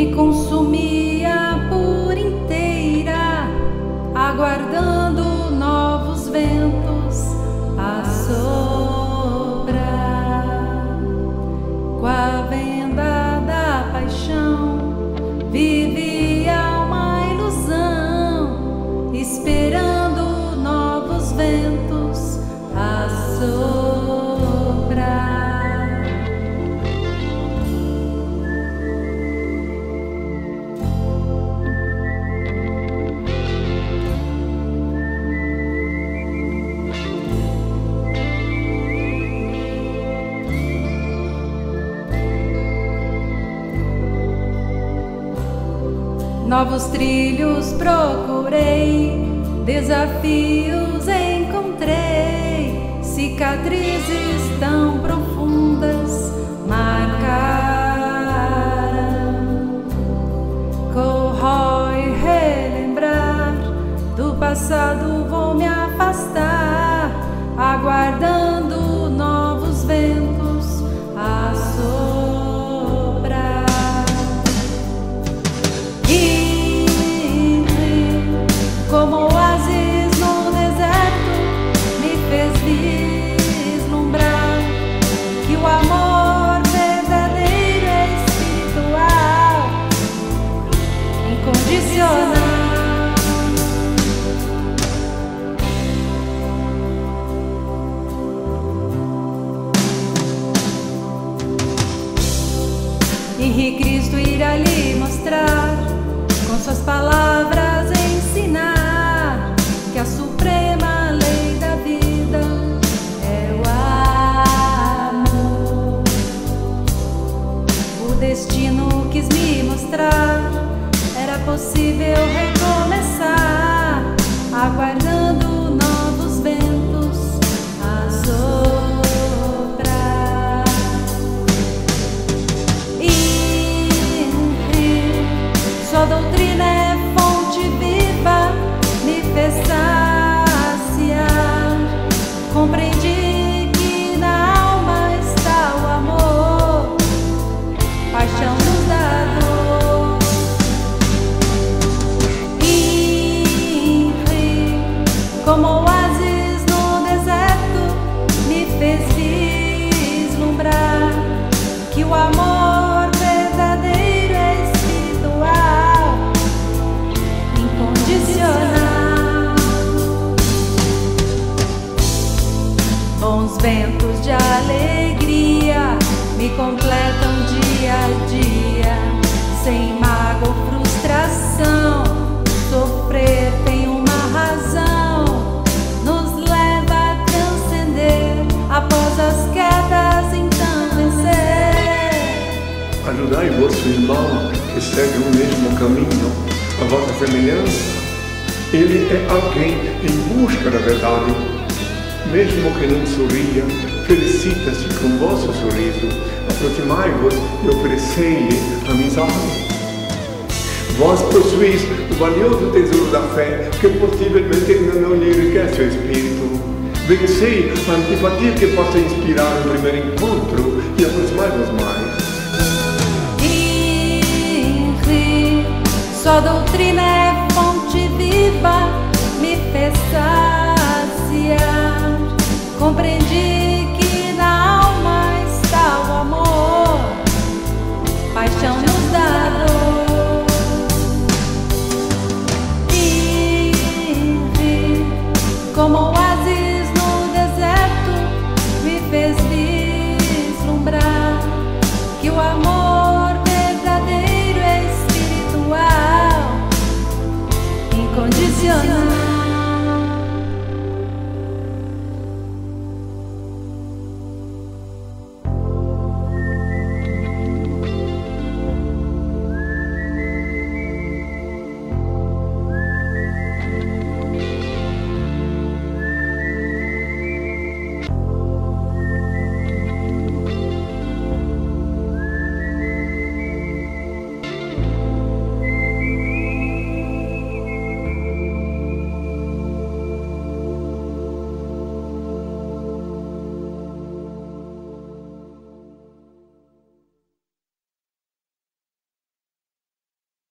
me consumia por inteira, aguardando novos ventos a soprar. Com a venda da paixão vivia uma ilusão, esperando novos ventos a soprar. Novos trilhos procurei, desafios encontrei, cicatrizes tão profundas marcaram. Corrói relembrar do passado, vou me afastar, aguardando novos ventos a soprar. Como oásis no deserto, me fez vislumbrar que o amor verdadeiro é espiritual, incondicional. E Cristo irá lhe mostrar, com suas palavras ensinar, que a suprema lei da vida é o amor. O destino quis me mostrar, era possível recomeçar, aguardando novos ventos a soprar. E sua doutrina é fonte viva, me fez saciar. Compreendi que na alma está o amor, paixão nos dá dor. E como oásis no deserto, me fez vislumbrar que o amor verdadeiro é espiritual, incondicional. Bons ventos de alegria me completam dia a dia, sem mágoa ou frustração. Sofrer tem uma razão, nos leva a transcender após as quedas, então vencer. Ajudai vosso irmão que segue o mesmo caminho, a vossa semelhança. Ele é alguém em busca da verdade. Mesmo que não sorria, felicita-se com vosso sorriso. Aproximai-vos e oferecei-lhe amizade. Vós possuís o valioso tesouro da fé, que possivelmente ainda não lhe enriquece o espírito. Vencei a antipatia que possa inspirar o primeiro encontro e aproximai-vos mais. Sua doutrina é fonte viva, me fez saciar. Compreendi que na alma está o amor, paixão nos dá dor. E como oásis no deserto, me fez vislumbrar que o amor verdadeiro é espiritual, incondicional.